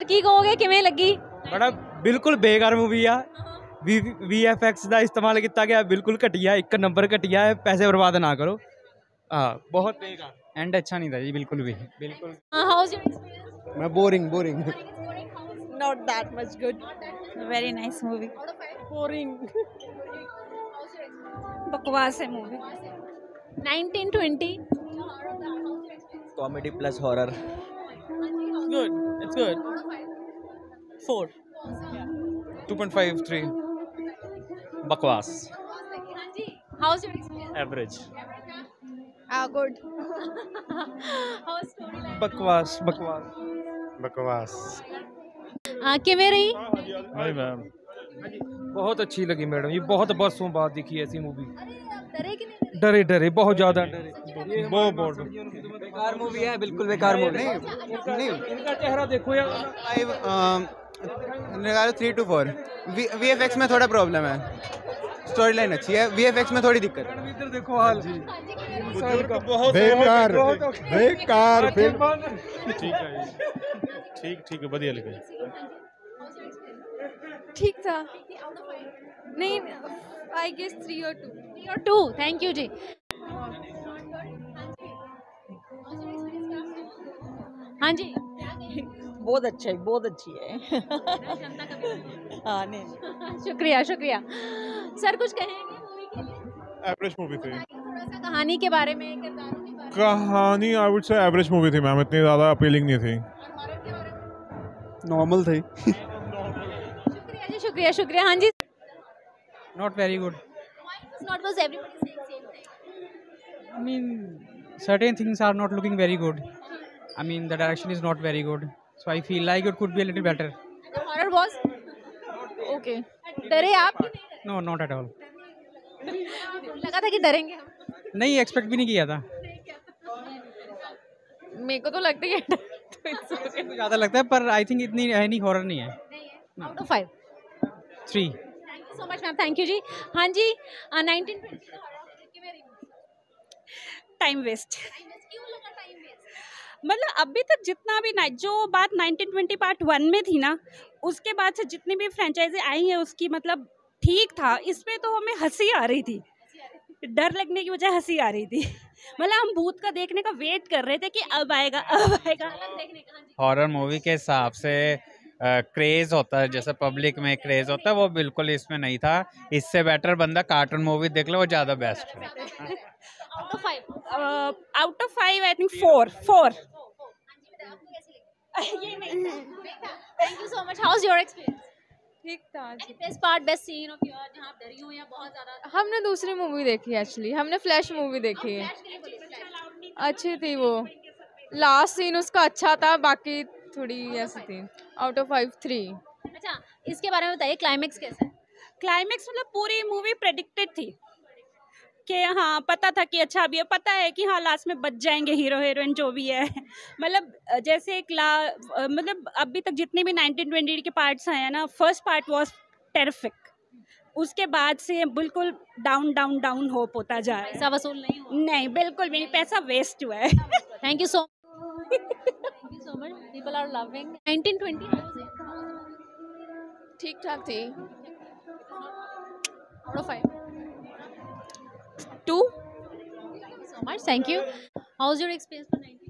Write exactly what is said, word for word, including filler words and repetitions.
की कहोगे किवें लगी? बड़ा बिल्कुल बेकार मूवी आ। वी वी एफ एक्स का इस्तेमाल किया गया बिल्कुल घटिया, एक नंबर घटिया है, पैसे बर्बाद ना करो। हाँ बहुत बेकार, एंड अच्छा नहीं था जी बिल्कुल भी, बिल्कुल। How is your experience? मैं boring boring Not that much good. Very nice movie. Boring बकवास है movie. nineteen twenty comedy plus horror. Good, it's good. Four two point five three. बकवास। How is your experience? Average. Ah, good. How story line? बकवास बकवास बकवास। हां किवें रही? नहीं मैम, बहुत अच्छी लगी मैडम, ये बहुत बरसों बाद दिखी ऐसी मूवी। डरे कि नहीं? डरे डरे बहुत ज्यादा डरे, बहुत बहुत बेकार मूवी है, बिल्कुल बेकार मूवी। नहीं नहीं इनका चेहरा देखो यार। फाइव निकालो three two four. V F X में थोड़ा प्रॉब्लम है, स्टोरी लाइन अच्छी है, वी एफ एक्स में थोड़ी दिक्कत है। इधर देखो हाल जी, बहुत बेकार बेकार फिल्म। ठीक है, ठीक ठीक है, बढ़िया लगे। ठीक था. नहीं, I guess three or two. three or two? Thank you जी। हाँ जी। बहुत अच्छा है, बहुत अच्छी है. हाँ नहीं. शुक्रिया शुक्रिया। सर कुछ कहेंगे मूवी के लिए? एवरेज मूवी थी। थोड़ा सा कहानी के बारे में, किरदारों के बारे में। कहानी I would say average movie थी मैम, इतनी ज़्यादा अपीलिंग नहीं थी। और हॉरर के बारे में? नॉर्मल थी। शुक्रिया जी शुक्रिया शुक्रिया। हाँ जी। Not very good. Why was not was everybody saying same thing? I mean, certain things are not looking very good. I mean, the direction is not very good. So I feel like it could be a little better. The horror was okay. डरे आप कि नहीं No, not at all. डरे? लगा था कि डरेंगे हम। नहीं, एक्सपेक्ट भी नहीं किया था। मेरे को तो लगता है कि तो it's okay. ज़्यादा लगता है, पर आई थिंक इतनी है नहीं, हॉरर नहीं है। नहीं है। Out of five. Three. Thank you so much ma'am, thank you जी। हाँ जी, नाइनटीन ट्वेंटी का horror किवें रही? Time waste. क्यों लगा टाइम वेस्ट? मतलब अभी तक जितना भी ना जो बात नाइनटीन ट्वेंटी पार्ट वन में थी ना, उसके बाद से जितनी भी फ्रेंचाइजी आई हैं उसकी मतलब ठीक था. इसमें तो हमें हंसी आ रही थी, डर लगने की वजह हंसी आ रही थी. मतलब हम भूत का देखने का वेट कर रहे थे कि अब आएगा अब आएगा. देखने का। हाँ जी। हॉरर मूवी के हिसाब से क्रेज होता है, जैसे पब्लिक में क्रेज होता है, वो बिल्कुल इसमें नहीं था। इससे बेटर बंदा कार्टून मूवी देख लो, वो ज़्यादा बेस्ट है। Out of five. Out of five I think four four. ये नहीं thank you so much. How is your experience? ठीक था. Best part, best scene of your जहां आप डरी हो या बहुत ज्यादा? हमने दूसरी मूवी देखी एक्चुअली, हमने फ्लैश मूवी देखी है. अच्छी थी वो, लास्ट सीन उसका अच्छा था, बाकी थोड़ी ऐसी थी. Out of five three. अच्छा, इसके बारे में बताइए, क्लाइमेक्स कैसा है? क्लाइमेक्स मतलब पूरी मूवी प्रेडिक्टेड थी कि हाँ पता था कि अच्छा अब ये पता है कि हाँ लास्ट में बच जाएंगे हीरो हीरोइन जो भी है. मतलब जैसे एक ला मतलब अभी तक जितने भी नाइनटीन ट्वेंटी के पार्ट्स आए हैं ना, फर्स्ट पार्ट वाज टेरिफिक. उसके बाद से बिल्कुल डाउन डाउन डाउन होप होता जा रहा है. पैसा वसूल नहीं हुआ? नहीं बिल्कुल भी नहीं, पैसा वेस्ट हुआ है. Thank you so thank you so much. People are loving nineteen twenty. ठीक ठाक थी. Out of five. Two. So much, thank you. How is your experience for nineteen?